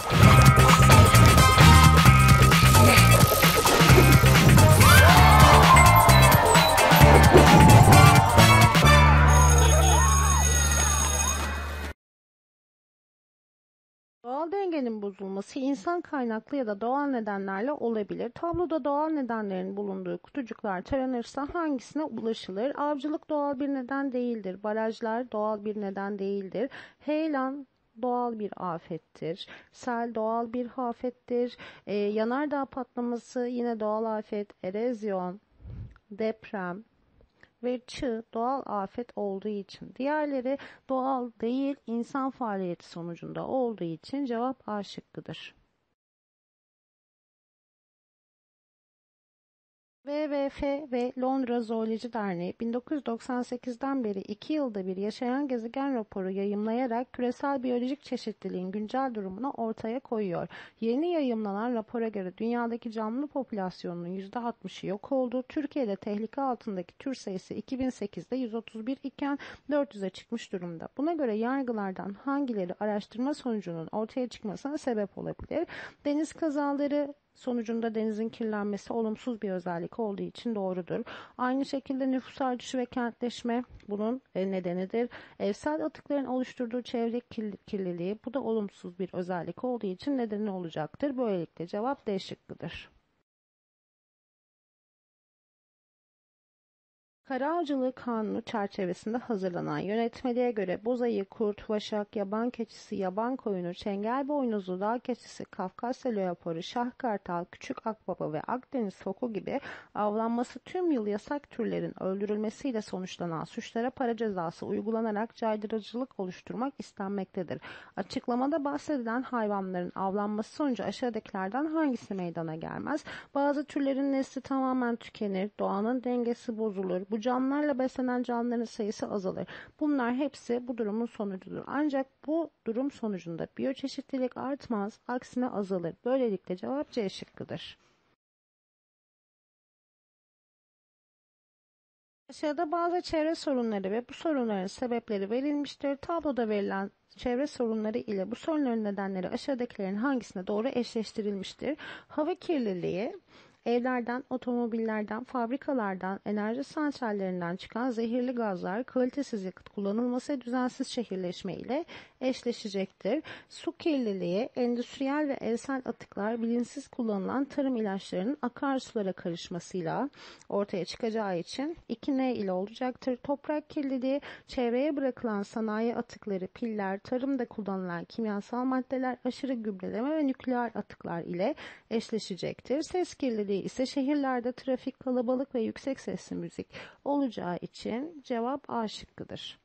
Doğal dengenin bozulması insan kaynaklı ya da doğal nedenlerle olabilir. Tabloda doğal nedenlerin bulunduğu kutucuklar taranırsa hangisine ulaşılır? Avcılık doğal bir neden değildir. Barajlar doğal bir neden değildir. Heyelan doğal bir afettir. Sel doğal bir afettir. Yanardağ patlaması yine doğal afet. Erozyon, deprem ve çığ doğal afet olduğu için. Diğerleri doğal değil, insan faaliyeti sonucunda olduğu için cevap A şıkkıdır. WWF ve Londra Zooloji Derneği 1998'den beri 2 yılda bir yaşayan gezegen raporu yayımlayarak küresel biyolojik çeşitliliğin güncel durumunu ortaya koyuyor. Yeni yayımlanan rapora göre dünyadaki canlı popülasyonunun %60'ı yok oldu. Türkiye'de tehlike altındaki tür sayısı 2008'de 131 iken 400'e çıkmış durumda. Buna göre yargılardan hangileri araştırma sonucunun ortaya çıkmasına sebep olabilir? Deniz kazaları sonucunda denizin kirlenmesi olumsuz bir özellik olduğu için doğrudur. Aynı şekilde nüfus artışı ve kentleşme bunun nedenidir. Evsel atıkların oluşturduğu çevre kirliliği bu da olumsuz bir özellik olduğu için nedeni olacaktır. Böylelikle cevap D şıkkıdır. Kara Avcılığı Kanunu çerçevesinde hazırlanan yönetmeliğe göre bozayı, kurt, vaşak, yaban keçisi, yaban koyunu, çengelboynuzlu dağ keçisi, Kafkasya leoparı, şah kartal, küçük akbaba ve Akdeniz foku gibi avlanması tüm yıl yasak türlerin öldürülmesiyle sonuçlanan suçlara para cezası uygulanarak caydırıcılık oluşturmak istenmektedir. Açıklamada bahsedilen hayvanların avlanması sonucu aşağıdakilerden hangisi meydana gelmez? Bazı türlerin nesli tamamen tükenir, doğanın dengesi bozulur, bu canlılarla beslenen canlıların sayısı azalır. Bunlar hepsi bu durumun sonucudur. Ancak bu durum sonucunda biyoçeşitlilik artmaz, aksine azalır. Böylelikle cevap C şıkkıdır. Aşağıda bazı çevre sorunları ve bu sorunların sebepleri verilmiştir. Tabloda verilen çevre sorunları ile bu sorunların nedenleri aşağıdakilerin hangisine doğru eşleştirilmiştir? Hava kirliliği, evlerden, otomobillerden, fabrikalardan, enerji santrallerinden çıkan zehirli gazlar, kalitesiz yakıt kullanılması ve düzensiz şehirleşme ile eşleşecektir. Su kirliliği, endüstriyel ve evsel atıklar, bilinçsiz kullanılan tarım ilaçlarının akarsulara karışmasıyla ortaya çıkacağı için 2N ile olacaktır. Toprak kirliliği, çevreye bırakılan sanayi atıkları, piller, tarımda kullanılan kimyasal maddeler, aşırı gübreleme ve nükleer atıklar ile eşleşecektir. Ses kirliliği ise şehirlerde trafik, kalabalık ve yüksek sesli müzik olacağı için cevap A şıkkıdır.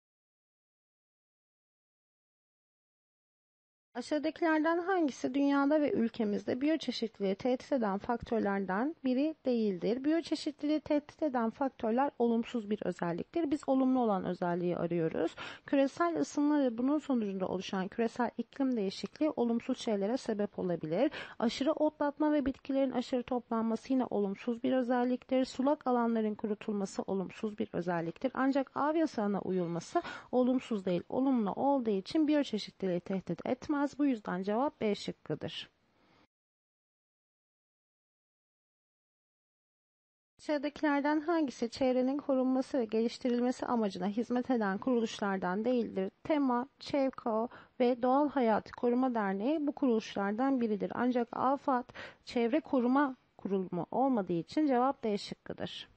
Aşağıdakilerden hangisi dünyada ve ülkemizde biyoçeşitliliği tehdit eden faktörlerden biri değildir? Biyoçeşitliliği tehdit eden faktörler olumsuz bir özelliktir. Biz olumlu olan özelliği arıyoruz. Küresel ısınma ve bunun sonucunda oluşan küresel iklim değişikliği olumsuz şeylere sebep olabilir. Aşırı otlatma ve bitkilerin aşırı toplanması yine olumsuz bir özelliktir. Sulak alanların kurutulması olumsuz bir özelliktir. Ancak av yasağına uyulması olumsuz değil, olumlu olduğu için biyoçeşitliliği tehdit etmez. Bu yüzden cevap B şıkkıdır. Aşağıdakilerden hangisi çevrenin korunması ve geliştirilmesi amacına hizmet eden kuruluşlardan değildir? TEMA, ÇEVKO ve Doğal Hayatı Koruma Derneği bu kuruluşlardan biridir. Ancak AFAD çevre koruma kurulumu olmadığı için cevap D şıkkıdır.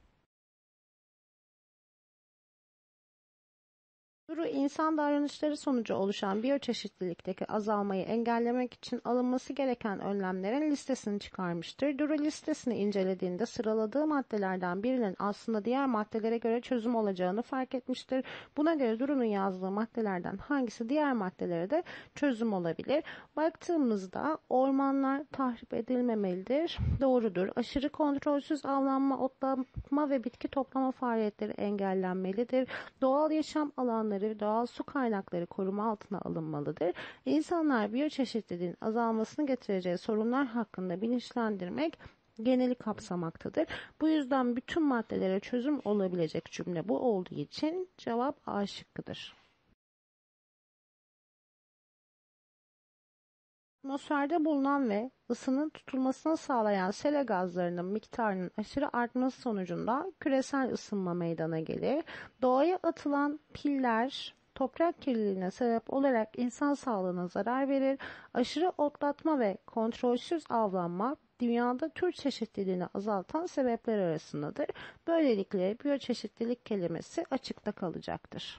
Duru insan davranışları sonucu oluşan biyoçeşitlilikteki azalmayı engellemek için alınması gereken önlemlerin listesini çıkarmıştır. Duru listesini incelediğinde sıraladığı maddelerden birinin aslında diğer maddelere göre çözüm olacağını fark etmiştir. Buna göre Duru'nun yazdığı maddelerden hangisi diğer maddelere de çözüm olabilir? Baktığımızda ormanlar tahrip edilmemelidir. Doğrudur. Aşırı kontrolsüz avlanma, otlama ve bitki toplama faaliyetleri engellenmelidir. Doğal yaşam alanları, doğal su kaynakları koruma altına alınmalıdır. İnsanlar biyoçeşitliliğin azalmasını getireceği sorunlar hakkında bilinçlendirmek geneli kapsamaktadır. Bu yüzden bütün maddelere çözüm olabilecek cümle bu olduğu için cevap A şıkkıdır. Atmosferde bulunan ve ısının tutulmasını sağlayan sera gazlarının miktarının aşırı artması sonucunda küresel ısınma meydana gelir. Doğaya atılan piller toprak kirliliğine sebep olarak insan sağlığına zarar verir. Aşırı otlatma ve kontrolsüz avlanma dünyada tür çeşitliliğini azaltan sebepler arasındadır. Böylelikle biyoçeşitlilik kelimesi açıkta kalacaktır.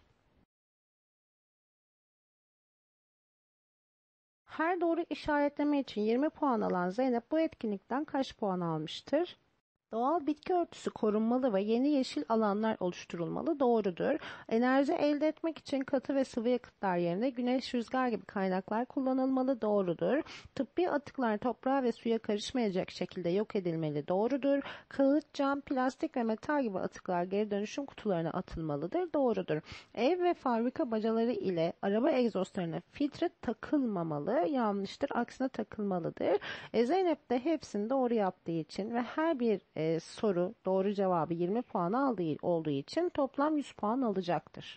Her doğru işaretleme için 20 puan alan Zeynep bu etkinlikten kaç puan almıştır? Doğal bitki örtüsü korunmalı ve yeni yeşil alanlar oluşturulmalı. Doğrudur. Enerji elde etmek için katı ve sıvı yakıtlar yerine güneş, rüzgar gibi kaynaklar kullanılmalı. Doğrudur. Tıbbi atıklar toprağa ve suya karışmayacak şekilde yok edilmeli. Doğrudur. Kağıt, cam, plastik ve metal gibi atıklar geri dönüşüm kutularına atılmalıdır. Doğrudur. Ev ve fabrika bacaları ile araba egzozlarına filtre takılmamalı. Yanlıştır. Aksine takılmalıdır. Zeynep de hepsini doğru yaptığı için ve her bir soru doğru cevabı 20 puan aldığı olduğu için toplam 100 puan alacaktır.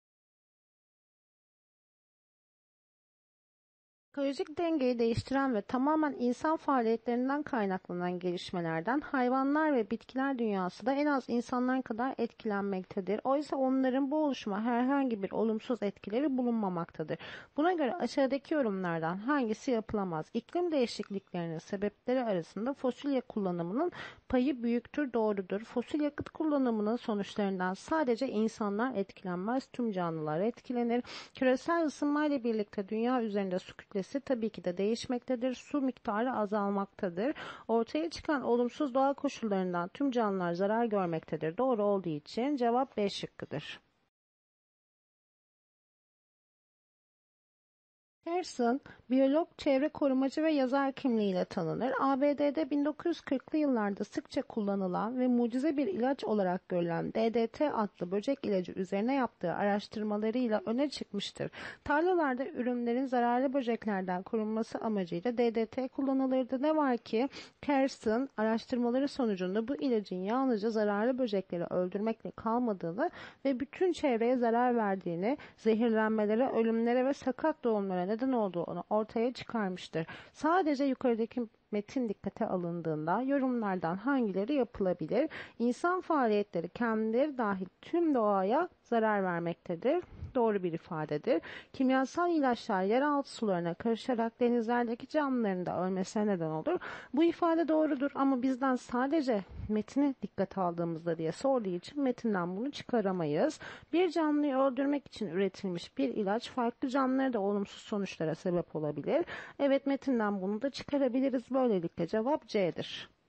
Ekolojik dengeyi değiştiren ve tamamen insan faaliyetlerinden kaynaklanan gelişmelerden hayvanlar ve bitkiler dünyası da en az insanlar kadar etkilenmektedir. Oysa onların bu oluşuma herhangi bir olumsuz etkileri bulunmamaktadır. Buna göre aşağıdaki yorumlardan hangisi yapılamaz? İklim değişikliklerinin sebepleri arasında fosil yakıt kullanımının payı büyüktür, doğrudur. Fosil yakıt kullanımının sonuçlarından sadece insanlar etkilenmez, tüm canlılar etkilenir. Küresel ısınma ile birlikte dünya üzerinde su kütlesi tabii ki de değişmektedir. Su miktarı azalmaktadır. Ortaya çıkan olumsuz doğa koşullarından tüm canlılar zarar görmektedir. Doğru olduğu için cevap B şıkkıdır. Harrison, biyolog, çevre korumacı ve yazar kimliğiyle tanınır. ABD'de 1940'lı yıllarda sıkça kullanılan ve mucize bir ilaç olarak görülen DDT adlı böcek ilacı üzerine yaptığı araştırmalarıyla öne çıkmıştır. Tarlalarda ürünlerin zararlı böceklerden korunması amacıyla DDT kullanılırdı. Ne var ki Harrison araştırmaları sonucunda bu ilacın yalnızca zararlı böcekleri öldürmekle kalmadığını ve bütün çevreye zarar verdiğini, zehirlenmelere, ölümlere ve sakat doğumlara neden olduğunu ortaya çıkarmıştır. Sadece yukarıdaki metin dikkate alındığında yorumlardan hangileri yapılabilir? İnsan faaliyetleri kendileri dahil tüm doğaya zarar vermektedir. Doğru bir ifadedir. Kimyasal ilaçlar yeraltı sularına karışarak denizlerdeki canlıların da ölmesine neden olur. Bu ifade doğrudur ama bizden sadece metni dikkate aldığımızda diye sorduğu için metinden bunu çıkaramayız. Bir canlıyı öldürmek için üretilmiş bir ilaç farklı canlılara da olumsuz sonuçlara sebep olabilir. Evet, metinden bunu da çıkarabiliriz. Böylelikle cevap C'dir.